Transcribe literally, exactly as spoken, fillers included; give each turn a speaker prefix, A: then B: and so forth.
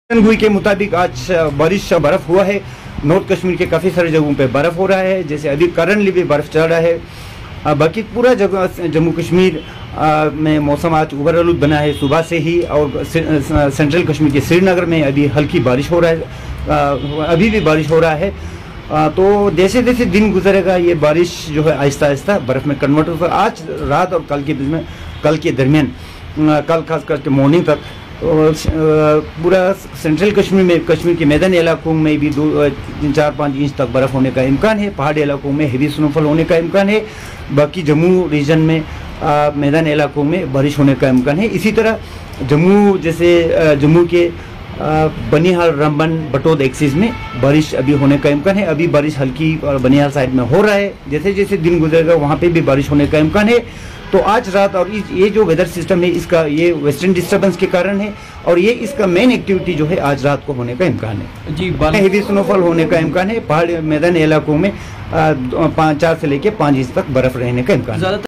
A: हुई के मुताबिक आज बारिश बर्फ हुआ है। नॉर्थ कश्मीर के काफ़ी सारे जगहों पे बर्फ़ हो रहा है, जैसे अभी करंटली भी बर्फ़ चल रहा है। बाकी पूरा जगह जम्मू कश्मीर में मौसम आज उबर आलूद बना है सुबह से ही। और सेंट्रल कश्मीर के श्रीनगर में अभी हल्की बारिश हो रहा है, अभी भी बारिश हो रहा है। तो जैसे जैसे दिन गुजरेगा ये बारिश जो है आहिस्ता आहिस्ता बर्फ़ में कन्वर्ट होगा। आज रात और कल के बीच में कल के दरमियान कल खास करके मॉर्निंग तक पूरा सेंट्रल कश्मीर में कश्मीर के मैदानी इलाकों में भी दो तीन चार पाँच इंच तक बर्फ़ होने का इम्कान है। पहाड़ी इलाकों में हेवी स्नोफॉल होने का इम्कान है। बाकी जम्मू रीजन में मैदानी इलाकों में बारिश होने का इम्कान है। इसी तरह जम्मू जैसे जम्मू के बनिहाल रामबन बटोद एक्सिस में बारिश अभी होने का इम्कान है। अभी बारिश हल्की और बनिहाल साइड में हो रहा है। जैसे जैसे दिन गुजरेगा वहाँ पे भी बारिश होने का इम्कान है। तो आज रात और ये जो वेदर सिस्टम है इसका ये वेस्टर्न डिस्टर्बेंस के कारण है और ये इसका मेन एक्टिविटी जो है आज रात को होने का इम्कान है जी। हेवी स्नोफॉल होने का इम्कान है। पहाड़ी मैदानी इलाकों में पाँच चार से लेकर पाँच इंच तक बर्फ रहने का इम्कान है।